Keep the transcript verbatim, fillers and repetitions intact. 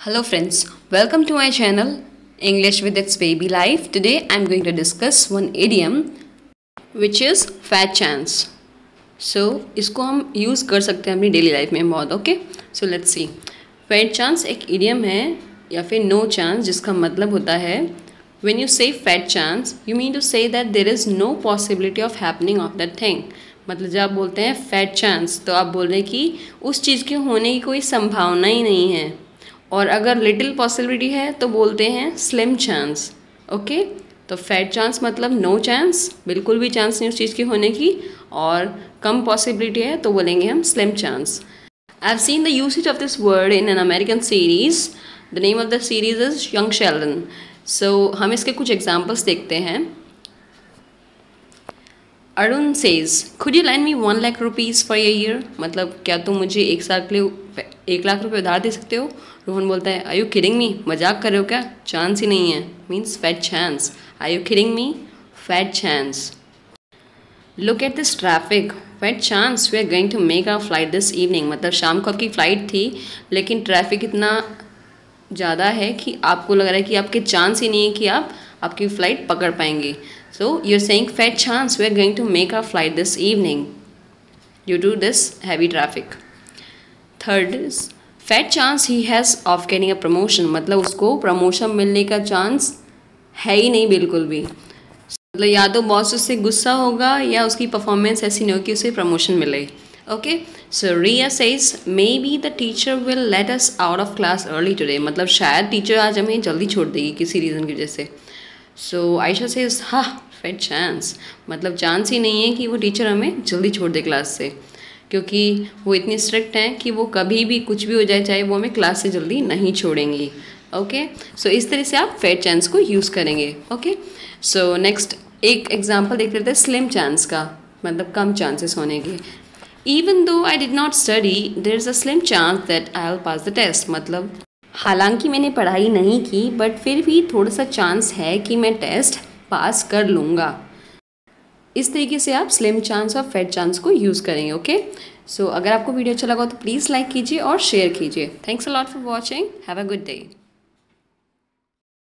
Hello friends, welcome to my channel English with its baby life. Today I'm going to discuss one idiom which is fat chance. So इसको हम use कर सकते हैं अपनी daily life में बहुत. Okay, so let's see. Fat chance एक idiom है या फिर नो चांस, जिसका मतलब होता है when you say fat chance you mean to say that there is no possibility of happening of that thing. मतलब जब आप बोलते हैं फैट चांस तो आप बोल रहे हैं कि उस चीज़ के होने की कोई संभावना ही नहीं है, और अगर लिटिल पॉसिबिलिटी है तो बोलते हैं स्लिम चांस. ओके, तो फैट चांस मतलब नो चांस, बिल्कुल भी चांस नहीं उस चीज़ के होने की, और कम पॉसिबिलिटी है तो बोलेंगे हम slim chance. I have seen the usage of this word in an American series. The name of the series is Young Sheldon. So हम इसके कुछ एग्जाम्पल्स देखते हैं. Arun says could you lend me one lakh rupees for a year. मतलब क्या तुम मुझे एक साल के लिए एक लाख रुपए उधार दे सकते हो. रोहन बोलता है, आर यू किडिंग मी, मजाक कर रहे हो क्या, चांस ही नहीं है. Means fat chance. Are you kidding me, fat chance. Look at this traffic, fat chance we are going to make our flight this evening. मतलब शाम को आपकी फ़्लाइट थी लेकिन ट्रैफिक इतना ज़्यादा है कि आपको लग रहा है कि आपके चांस ही नहीं है कि आप आपकी फ़्लाइट पकड़ पाएंगे. So you're saying fat chance we are going to make our flight this evening due to this heavy traffic. Third is fat chance he has of getting a promotion. मतलब उसको प्रमोशन मिलने का chance है ही नहीं बिल्कुल भी. मतलब या तो बॉस उससे गुस्सा होगा या उसकी परफॉर्मेंस ऐसी नहीं होगी कि उसे प्रमोशन मिले. Okay, so Riya says maybe the teacher will let us out of class early today. मतलब शायद टीचर आज हमें जल्दी छोड़ देगी किसी रीज़न की वजह से. सो आयशा सेज हाँ फैट चांस, मतलब चांस ही नहीं है कि वो टीचर हमें जल्दी छोड़ दे क्लास से, क्योंकि वो इतनी स्ट्रिक्ट हैं कि वो कभी भी कुछ भी हो जाए चाहे वो हमें क्लास से जल्दी नहीं छोड़ेंगी. ओके, सो इस तरह से आप फैट चांस को यूज़ करेंगे. ओके, सो नेक्स्ट एक एग्जांपल देख लेते हैं स्लिम चांस का, मतलब कम चांसेस होने के. Even though I did not study there is a slim chance that I will pass the test. मतलब हालांकि मैंने पढ़ाई नहीं की बट फिर भी थोड़ा सा चांस है कि मैं टेस्ट पास कर लूँगा. इस तरीके से आप स्लिम चांस और फैट चांस को यूज़ करेंगे. ओके, सो अगर आपको वीडियो अच्छा लगा तो प्लीज़ लाइक कीजिए और शेयर कीजिए. Thanks a lot for watching. Have a good day.